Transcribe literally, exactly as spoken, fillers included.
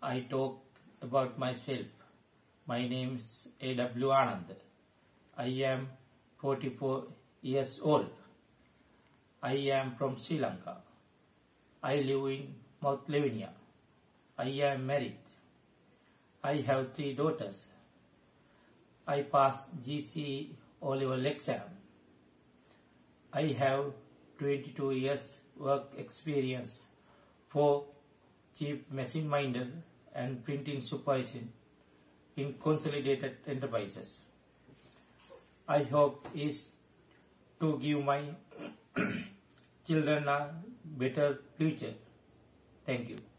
I talk about myself. My name is A W Anand. I am forty-four years old. I am from Sri Lanka. I live in Mount Lavinia. I am married. I have three daughters. I passed G C E O-level exam. I have twenty-two years work experience for chief machine minder and printing supervision in Consolidated Enterprises. I hope is to give my children a better future. Thank you.